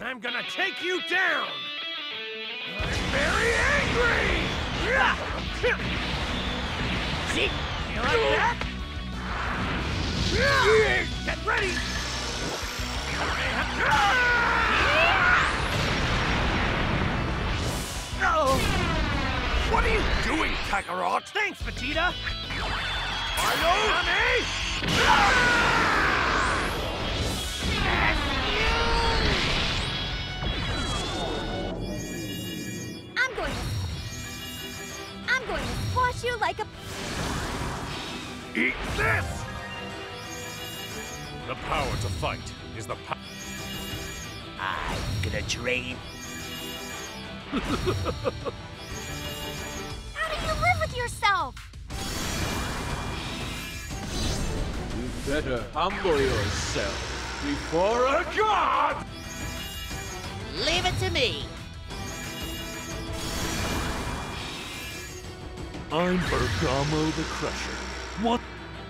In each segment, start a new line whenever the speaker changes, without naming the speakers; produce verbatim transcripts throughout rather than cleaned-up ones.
I'm gonna take you down! I'm very angry! See? You like that? Get ready! Uh-oh! What are you doing, Kakarot? Thanks, Vegeta! Mario!
I'm going to... I'm going to squash you like a...
Eat this!
The power to fight is the power.
I'm gonna drain.
How do you live with yourself?
You better humble yourself before a god!
Leave it to me.
I'm Bergamo the Crusher. What?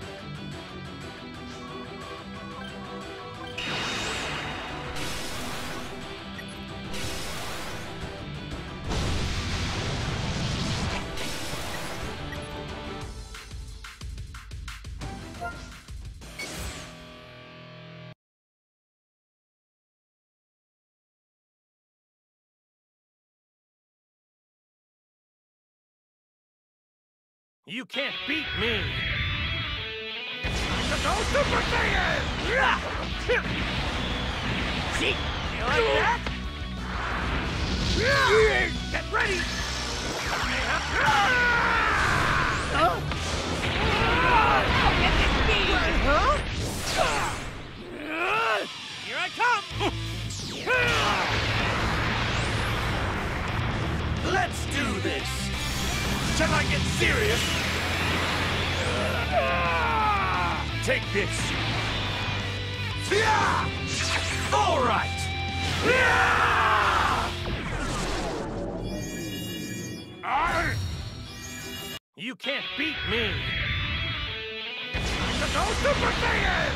You can't beat me! Time to go Super Saiyan! See? You like that? Get ready!
Oh. Get this speed!
Huh? Here I come! Let's do this! Shall I get serious? Take this! All right! You can't beat me! Time to go Super Saiyan!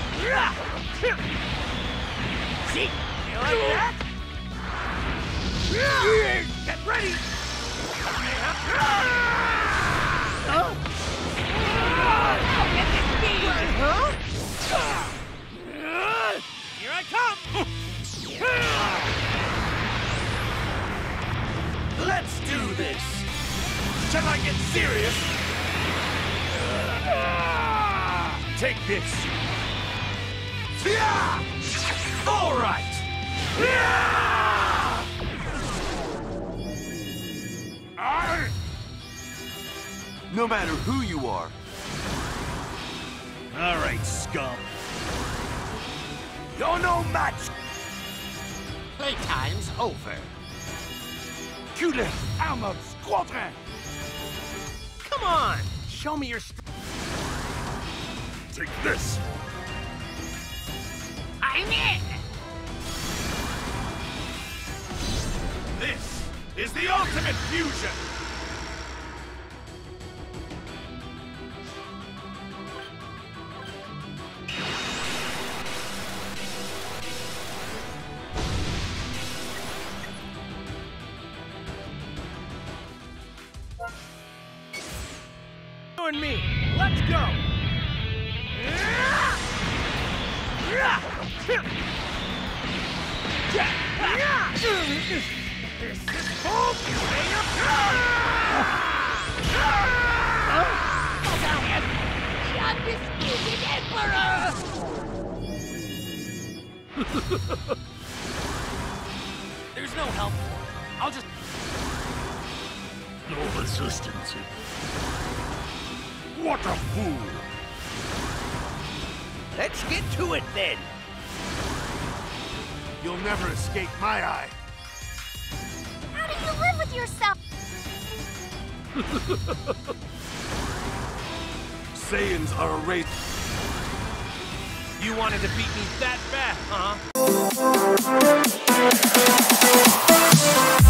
See? You like that? Get ready!
Oh. Get this speed!
Huh? Here I come! Let's do this! Shall I get serious? Take this! All right!
No matter who you are.
All right, scum.
You're no match!
Playtime's over.
Culet Armored Squadron!
Come on! Show me your strength!
Take this.
I'm in!
This is the ultimate fusion! You and me, let's go! This is full play of
The undisputed Emperor!
There's no help. I'll just...
No resistance. What a fool!
Let's get to it then.
You'll never escape my eye.
How do you live with yourself?
Saiyans are a race.
You wanted to beat me that bad, huh?